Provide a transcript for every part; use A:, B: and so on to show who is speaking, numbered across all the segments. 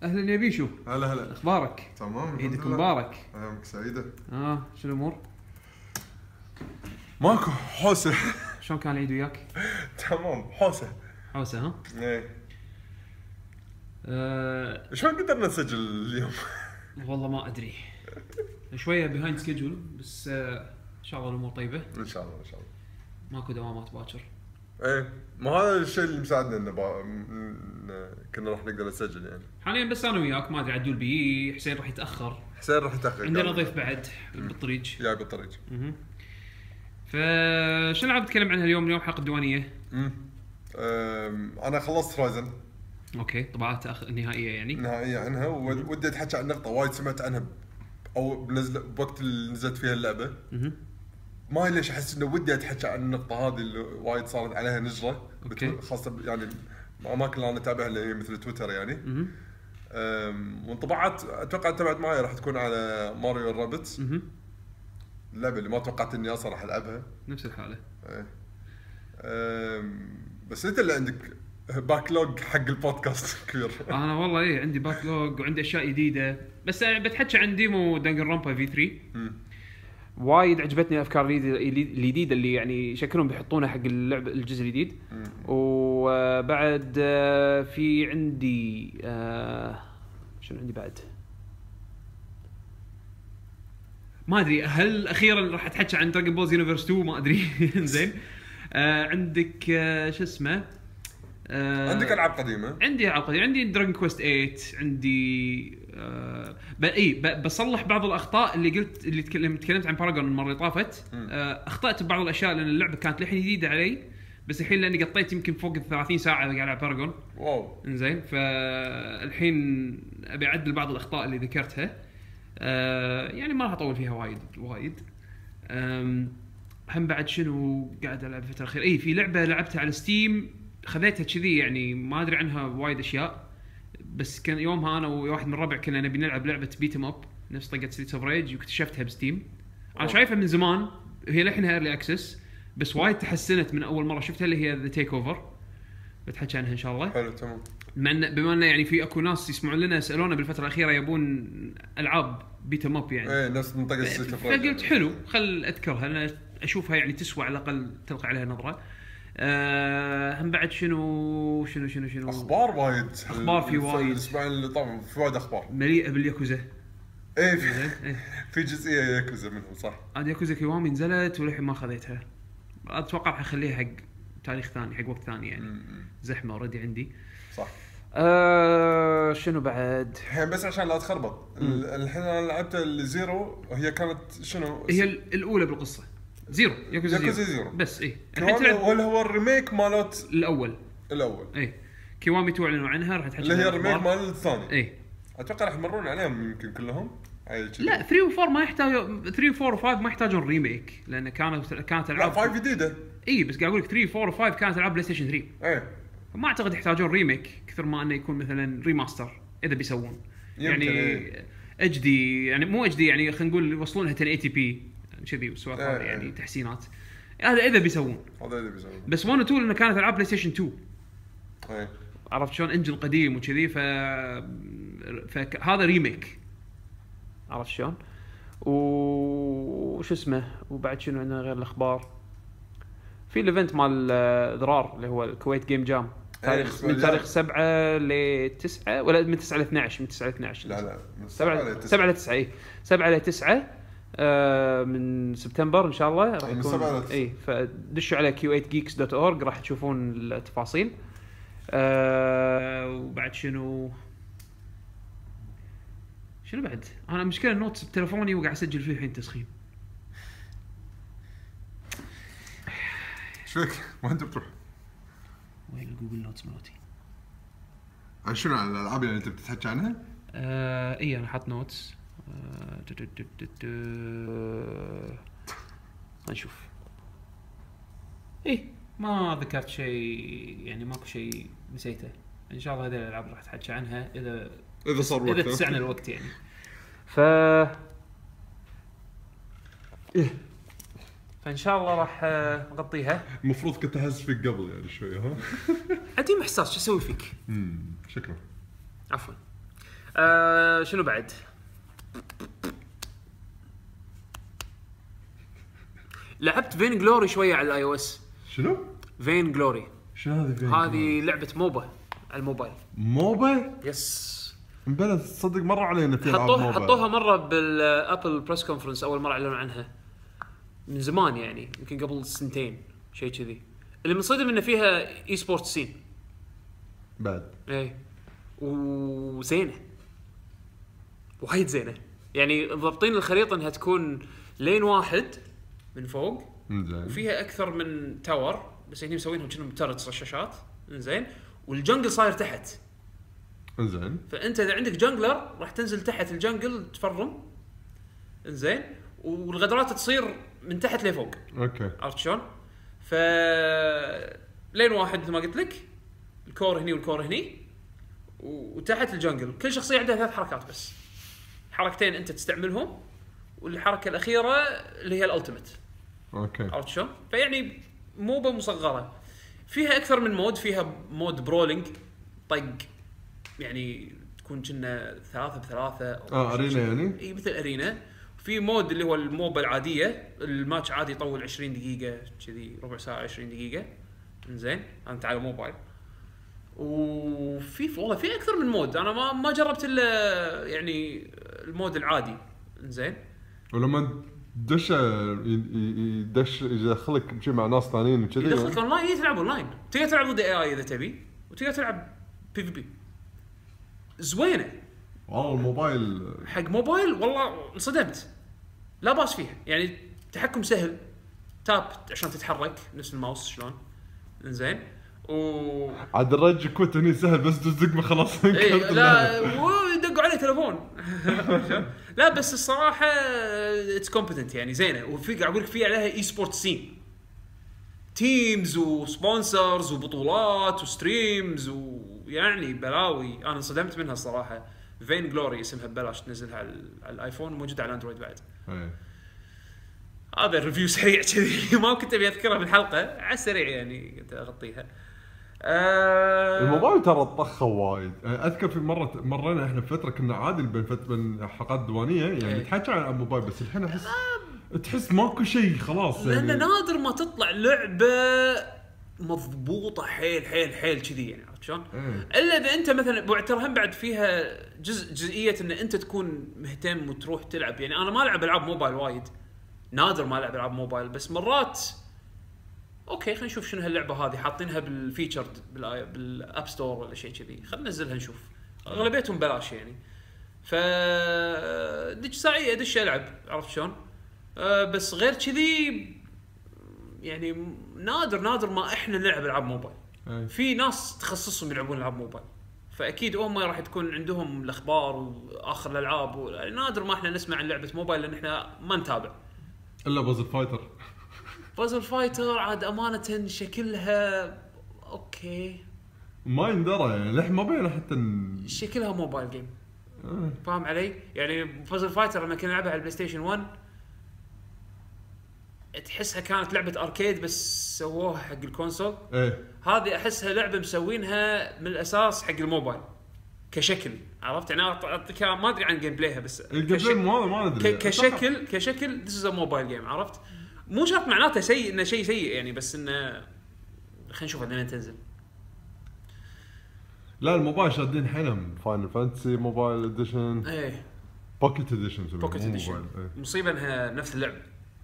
A: اهلا يا بيشو.
B: هلا
A: اخبارك؟
B: تمام
A: عيدك مبارك.
B: ايامك سعيده.
A: شو الامور؟
B: ماكو حوسه.
A: شلون كان العيد وياك؟
B: تمام حوسه
A: ها
B: ايه. شلون قدرنا نسجل اليوم؟
A: والله ما ادري، شويه بيهايند سكيدجول بس ان شاء الله الامور طيبه.
B: ان شاء الله
A: ماكو دوامات باكر.
B: ايه، ما هذا الشيء اللي مساعدنا انه كنا راح نقدر نسجل يعني.
A: حاليا بس انا وياك، ما ادري عدول بي حسين راح يتاخر.
B: حسين راح يتاخر،
A: عندنا ضيف بعد بالطريق.
B: جاي بالطريق.
A: فشنو نلعب نتكلم عنها اليوم حلقه ديوانيه.
B: انا خلصت رايزن.
A: اوكي، طبعات النهائيه يعني.
B: نهائيه عنها، ودي اتحكي عن نقطه وايد سمعت عنها او بوقت اللي نزلت فيها اللعبه. ما ليش احس انه ودي اتحكي عن النقطه هذه اللي وايد صارت عليها نجره، خاصه يعني الاماكن اللي انا اتابعها اللي هي مثل تويتر يعني. وانطباعات اتوقع تبعت معي راح تكون على ماريو رابتس. اللعبه اللي ما توقعت اني اصلا راح العبها.
A: نفس الحاله.
B: بس انت اللي عندك باكلوج حق البودكاست كبير.
A: انا والله عندي باكلوج وعندي اشياء جديده، بس بتحكي عن ديمو دانجن رامبا في 3. وايد عجبتني الافكار الجديده اللي يعني شكلهم بيحطونها حق اللعبه الجزء الجديد. وبعد في عندي شنو عندي بعد ما ادري، هل اخيرا راح اتحكي عن دراجون بول يونيفرس 2 ما ادري. زين. عندك شو اسمه،
B: عندك العاب قديمه.
A: عندي العاب قديمه، عندي دراجون كويست 8، عندي بصلح بعض الاخطاء اللي تكلمت عن باراجون المره اللي طافت. اخطات ببعض الاشياء لان اللعبه كانت للحين جديده علي، بس الحين لاني قطيت يمكن فوق 30 ساعه قاعد العب باراجون.
B: واو.
A: انزين، فالحين ابي اعدل بعض الاخطاء اللي ذكرتها. يعني ما راح اطول فيها وايد. هم بعد شنو قاعد العب الفتره الاخيره. في لعبه لعبتها على ستيم، خذيتها كذي يعني ما ادري عنها وايد اشياء، بس كان يومها انا وواحد من الربع كنا نبي نلعب لعبه بيتم اب نفس طقه ستريتس اوف ريج، واكتشفتها بستيم. انا شايفها من زمان، هي للحين ايرلي اكسس، بس وايد تحسنت من اول مره شفتها اللي هي ذا تيك اوفر. بتحكي عنها ان شاء الله.
B: حلو تمام.
A: بما انه يعني في اكو ناس يسمعون لنا سالونا بالفتره الاخيره يبون العاب بيتم اب يعني.
B: ايه نفس منطقه ستريت اوف ريج.
A: فقلت حلو خل اذكرها، انا اشوفها يعني تسوى على الاقل تلقى عليها نظره. هم بعد شنو
B: اخبار وايد.
A: اخبار في وايد
B: الاسبوعين اللي طبعا في وايد اخبار
A: مليئه بالياكوزا.
B: ايه في جزئيه ياكوزا منهم صح.
A: عاد ياكوزا كيوامي نزلت وللحين ما خذيتها. اتوقع راح اخليها حق تاريخ ثاني، حق وقت ثاني يعني. زحمه اوريدي عندي
B: صح.
A: شنو بعد
B: الحين بس عشان لا تخربط. الحين انا لعبت الزيرو، هي كانت شنو،
A: هي الاولى بالقصه. ياكوزا زيرو بس.
B: الحين تلعب ولا هو الريميك مالت
A: الاول. كيوامي تعلنوا عنها، راح تحكي
B: اللي هي الريميك مال الثاني. اتوقع راح يمرون عليهم يمكن كلهم.
A: لا 3 و4 ما يحتاجون، 3 و4 و5 ما يحتاجون ريميك لان كانت العاب
B: 5 جديده.
A: بس قاعد اقول لك 3 و4 و5 كانت العاب بلاي ستيشن 3. ما اعتقد يحتاجون ريميك كثر ما انه يكون مثلا ريماستر اذا بيسوون يعني اتش دي، يعني مو اتش دي يعني خلينا نقول يوصلونها 1080 بي كذي وسوالف هذه يعني تحسينات. هذا اذا بيسوون. بس 1 و 2 لانه كانت العاب بلاي ستيشن 2. عرفت شلون انجن قديم وكذي، فهذا ريميك. عرفت شلون؟ وش اسمه، وبعد شنو عندنا غير الاخبار؟ في الايفنت مال ضرار اللي هو الكويت جيم جام، من تاريخ 7 ل 9 ولا من 9 ل 12 من 9 ل 12
B: لا من
A: 7 ل 9 7 ل 9 من سبتمبر ان شاء الله راح يكون. فدشوا على q8geeks.org راح تشوفون التفاصيل. وبعد شنو بعد؟ انا مشكله النوتس بتليفوني وقاعد اسجل فيه الحين تسخين.
B: شوك ما انت بتروح
A: وين الجوجل نوتس مالتي؟
B: شنو على الالعاب اللي انت بتحكي عنها؟
A: انا حاط نوتس. نشوف. ما ذكرت شيء يعني، ماكو شيء نسيته. ان شاء الله هذه الالعاب راح تحكي عنها اذا
B: صار وقت،
A: اذا تسعنا الوقت يعني. فان شاء الله راح نغطيها.
B: المفروض كنت احس فيك قبل يعني شويه.
A: عديم احساس شو اسوي فيك.
B: شكرا.
A: عفوا. شنو بعد؟ لعبت فين جلوري شويه على الاي او اس.
B: شنو؟
A: فين جلوري.
B: شنو هذه فين؟
A: هذه لعبه موبا على الموبايل.
B: موبا؟
A: يس.
B: مبلغ تصدق مره علينا في العاب موبا.
A: حطوها مره بالابل بريس كونفرنس اول مره اعلنوا عنها من زمان، يعني يمكن قبل سنتين شيء كذي. اللي منصدم انه فيها اي سبورت سين
B: بعد.
A: ايه وزينه وايد زينه، يعني ضابطين الخريطه انها تكون لين واحد من فوق وفيها اكثر من تاور، بس هني مسوينهم كأنهم ترتس الشاشات. زين. والجنجل صاير تحت.
B: زين.
A: فانت اذا عندك جنجلر راح تنزل تحت الجنجل تفرم. زين. والغدرات تصير من تحت لفوق.
B: اوكي.
A: عرفت شلون؟ ف لين واحد مثل ما قلت لك، الكور هني والكور هني، وتحت الجنجل كل شخصيه عندها 3 حركات بس. حركتين انت تستعملهم، والحركه الاخيره اللي هي الالتيميت.
B: اوكي.
A: عرفت شلون؟ فيعني موبا مصغره، فيها اكثر من مود. فيها مود برولينج طق، يعني تكون كنا 3 ب3
B: ارينا يعني.
A: اي مثل ارينا. في مود اللي هو الموبا العاديه، الماتش عادي يطول 20 دقيقه كذي، ربع ساعه 20 دقيقه. زين. انت على موبايل. وفي والله في اكثر من مود، انا ما جربت الا يعني المود العادي. زين.
B: ولما دش يدخلك بشي مع ناس ثانيين وكذي،
A: يدخلك اونلاين، تلعب اونلاين، تقدر تلعب ضد اي اذا تبي، وتقدر تلعب بي في بي. زوينه
B: والله. الموبايل
A: حق موبايل والله انصدمت، لا باس فيها، يعني تحكم سهل، تاب عشان تتحرك نفس الماوس شلون. زين.
B: عاد الرج كوت هني سهل، بس دزق خلاص.
A: إيه لا ويدقوا عليه تليفون. لا بس الصراحه اتس كومبتنت، يعني زينه. وفي قاعد اقول لك في عليها اي سبورت سين، تيمز وسبونسرز وبطولات وستريمز، ويعني بلاوي. انا انصدمت منها الصراحه. فين جلوري اسمها، ببلاش تنزلها على الايفون، وموجوده على اندرويد بعد. هذا الريفيو سريع كذي. ما كنت ابي اذكرها بالحلقه، على السريع يعني كنت اغطيها.
B: الموبايل ترى طخه وايد. اذكر في مرينا احنا بفتره كنا عادي بين حلقات ديوانيه يعني نتحكي عن الموبايل، بس الحين احس تحس ماكو شيء خلاص.
A: لان يعني نادر ما تطلع لعبه مضبوطه حيل حيل حيل كذي، يعني عرفت شلون؟ الا اذا انت مثلا ترى هم بعد فيها جزئيه ان انت تكون مهتم وتروح تلعب. يعني انا ما العب العاب موبايل وايد، نادر ما العب العاب موبايل، بس مرات اوكي خلينا نشوف شنو هاللعبه هذه حاطينها بالفيتشرد بالاب ستور ولا شيء كذي، خلينا ننزلها نشوف. اغلبيتهم بلاش يعني. ف دش ساعه ادش العب، عرفت شلون؟ بس غير كذي يعني نادر ما احنا نلعب العاب موبايل. في ناس تخصصهم يلعبون العاب موبايل، فاكيد هم راح تكون عندهم الاخبار واخر الالعاب نادر ما احنا نسمع عن لعبه موبايل لان احنا ما نتابع
B: الا بازل فايتر.
A: بازل فايتر عاد امانه شكلها اوكي
B: ما يندرى يعني لح ما بين حتى
A: شكلها موبايل جيم. فاهم علي؟ يعني بازل فايتر لما كنا نلعبها على البلاي ستيشن 1 تحسها كانت لعبه اركيد بس سووها حق الكونسول. هذه احسها لعبه مسوينها من الاساس حق الموبايل كشكل، عرفت؟ يعني ما ادري عن جيم بلايها بس
B: ما ادري
A: كشكل this is a mobile game، عرفت؟ مو شرط معناته سيء انه شيء سيء يعني، بس انه خلينا نشوف لين تنزل.
B: لا الموبايل شادين حيلهم فاينل فانتسي موبايل اديشن. بوكيت اديشن
A: مصيبه انها نفس اللعبه.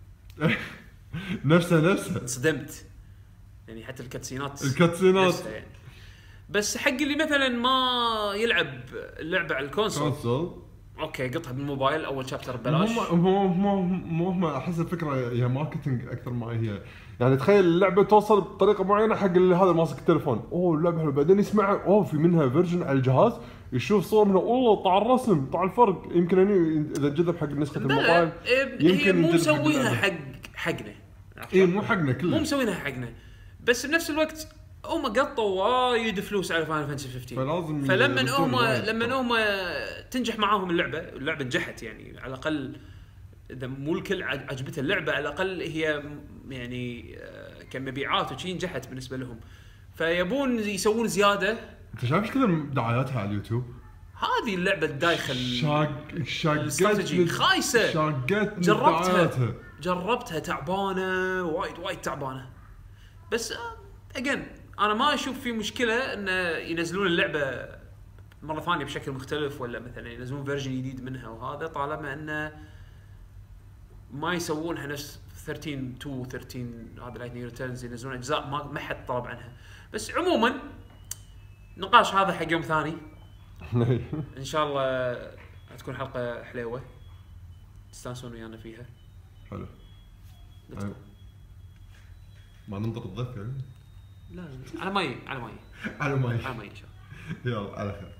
B: نفسها
A: انصدمت يعني، حتى الكاتسينات يعني. بس حق اللي مثلا ما يلعب اللعبه على الكونسول اوكي قطها بالموبايل اول شابتر ببلاش.
B: هم احس الفكره هي ماركتينج اكثر ما هي يعني. تخيل اللعبه توصل بطريقه معينه حق اللي هذا ماسك التليفون، اللعبه حلوه، بعدين يسمع في منها فيرجن على الجهاز، يشوف صور منها والله طلع الرسم طلع الفرق، يمكن اني اذا جذب حق نسخه الموبايل
A: يمكن مو مسويها حقنا.
B: مو حقنا كله،
A: مو مسوينها حقنا، بس بنفس الوقت هم قطوا وايد فلوس على فاينل فانتسي 15. فلما هم تنجح معاهم اللعبه نجحت يعني، على الاقل اذا مو الكل عجبتها اللعبه على الاقل هي يعني كمبيعات وشي نجحت بالنسبه لهم، فيبون يسوون زياده.
B: انت شايف كذا دعاياتها على اليوتيوب؟
A: هذه اللعبه الدايخه
B: الاستراتيجي
A: خايسه. جربتها تعبانه وايد تعبانه. بس اجين انا ما اشوف في مشكله ان ينزلون اللعبه مره ثانيه بشكل مختلف، ولا مثلا ينزلون فيرجن جديد منها، وهذا طالما انه ما يسوونها نفس 13 هذا لايتنينج ريتيرنز، ينزلون اجزاء ما حد طلب عنها. بس عموما نقاش هذا حق يوم ثاني ان شاء الله. تكون حلقه حلوه تستانسون ويانا فيها.
B: حلو. ما ننطر الضيف يعني؟
A: لا على ماي ان شاء الله.
B: يلا على خير.